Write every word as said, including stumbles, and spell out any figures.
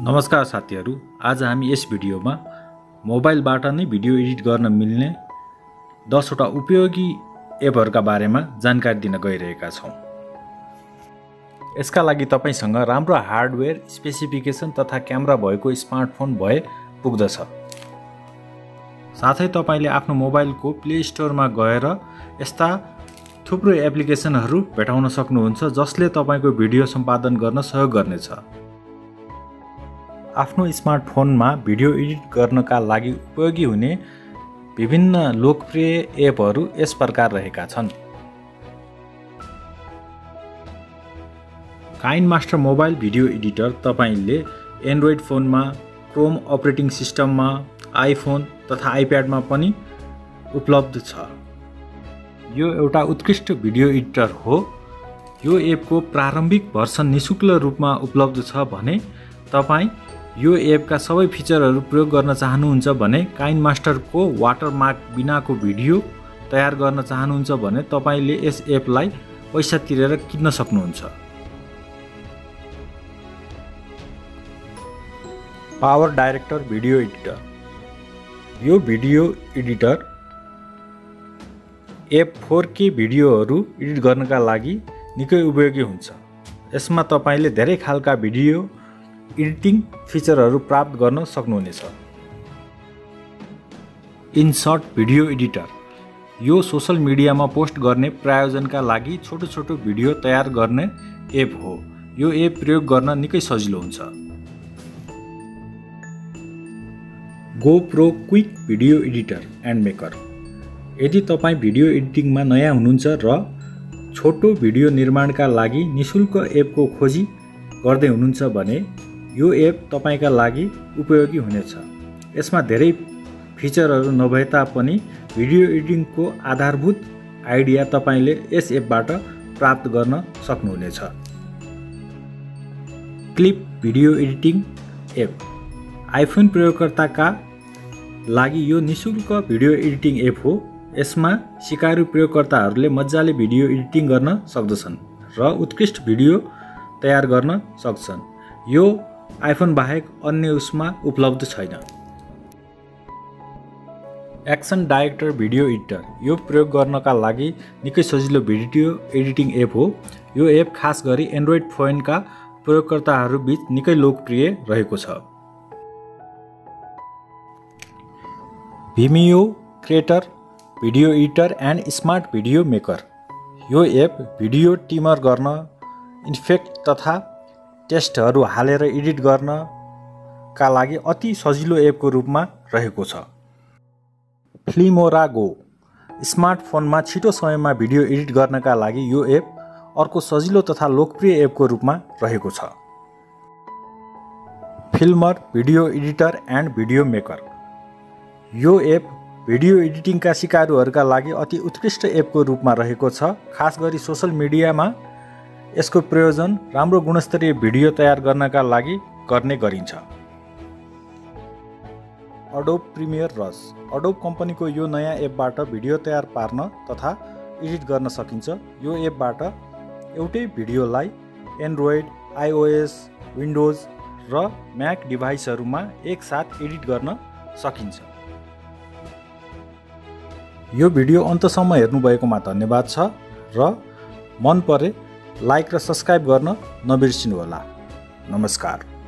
नमस्कार साथीहरू, आज हामी यस भिडियोमा मोबाइलबाट नै भिडियो एडिट गर्न मिल्ने दस वटा उपयोगी एपहरुका बारेमा जानकारी दिन गइरहेका छौं। यसका लागि तपाईसँग राम्रो हार्डवेयर स्पेसिफिकेसन तथा क्यामेरा भएको स्मार्टफोन भए पुग्दछ। साथै तपाईले आफ्नो मोबाइलको प्ले स्टोरमा गएर यस्ता थुप्रै एप्लिकेसनहरू भेटाउन सक्नुहुन्छ जसले तपाईको भिडियो सम्पादन गर्न सहयोग गर्नेछ। आफ्नो स्मार्टफोनमा भिडियो एडिट गर्नका लागि उपयोगी हुने विभिन्न लोकप्रिय एपहरू यस प्रकार रहेका छन्। काइनमास्टर मोबाइल भिडियो एडिटर तपाईले एन्ड्रोइड फोनमा, क्रोम अपरेटिङ सिस्टममा, आइफोन तथा आइप्याडमा पनि उपलब्ध छ। यो एउटा उत्कृष्ट भिडियो एडिटर हो। यो एपको प्रारम्भिक भर्सन निशुल्क रूपमा उपलब्ध छ भने तपाई यो एपका सबै फिचरहरू प्रयोग गर्न चाहनुहुन्छ भने काइनमास्टरको वाटरमार्क बिनाको भिडियो तयार गर्न चाहनुहुन्छ भने तपाईले यस एपलाई पैसा तिरेर किन्न सक्नुहुन्छ। Power Director video editor. यो video editor app four K भिडियोहरू एडिट गर्नका लागि निकै उपयोगी हुन्छ। यसमा तपाईले धेरै खालका भिडियो एडिटिङ फिचरहरू प्राप्त गर्न सक्नुहुनेछ। InShot video editor. यो सोशल मिडियामा पोस्ट गर्ने प्रयोजनका लागि छोटो छोटो भिडियो तयार गर्ने एप हो। यो एप प्रयोग गर्न निकै सजिलो हुन्छ। GoPro Quik video editor and maker. यदि तपाई भिडियो एडिटिङमा नयाँ हुनुहुन्छ र छोटो भिडियो निर्माणका लागि निशुल्क एपको खोजी गर्दै हुनुहुन्छ भने यो एप तपाईका लागि उपयोगी हुनेछ। यसमा धेरै फिचरहरू नभए तापनि भिडियो एडिटिङको आधारभूत आइडिया तपाईले यस एपबाट प्राप्त गर्न सक्नुहुनेछ। Clip video editing app. IPhone प्रयोगकर्ताका लागि यो निशुल्क भिडियो एडिटिङ एप हो। यसमा सिकारु प्रयोगकर्ताहरूले मजाले भिडियो एडिटिङ गर्न सक्दछन् र उत्कृष्ट भिडियो तयार गर्न सक्छन्। यो आइफोन बाहेक अन्य उसमा उपलब्ध छैन। Action Director video editor. यो प्रयोग गर्नका लागि निकै सजिलो भिडियो एडिटिङ एप हो। यो एप खास गरी एन्ड्रोइड फोनका प्रयोगकर्ताहरू बीच निकै लोकप्रिय रहेको छ। Vimeo Create video editor and smart video maker. यो एप भिडियो टिमर गर्न, इफेक्ट तथा टेक्स्टहरू हालेर एडिट गर्नका लागि अति सजिलो एपको रूपमा रहेको छ। Filmora go. स्मार्टफोनमा छिटो समयमा भिडियो एडिट गर्नका लागि यो एप अर्को सजिलो तथा लोकप्रिय एपको रूपमा रहेको छ। Filmr video editor and video maker. यो एप भिडियो एडिटिङका सिकारुहरूका लागि अति उत्कृष्ट एपको रूपमा रहेको छ। खास गरी सोशल मिडियामा यसको प्रयोजन राम्रो गुणस्तरीय भिडियो तयार गर्नका लागि गर्ने गरिन्छ। अडोब प्रिमियर रस। अडोब कम्पनीको यो नयाँ एपबाट भिडियो तयार पार्न तथा एडिट गर्न सकिन्छ। यो एपबाट एउटै भिडियोलाई एन्ड्रोइड, आइओएस, विन्डोज र म्याक डिभाइसहरूमा एकसाथ एडिट गर्न सकिन्छ। यो भिडियो अन्तसम्म हेर्नुभएकोमा धन्यवाद छ र मन परे लाइक र सब्स्क्राइब गर्न नबिर्सिनुहोला। नमस्कार।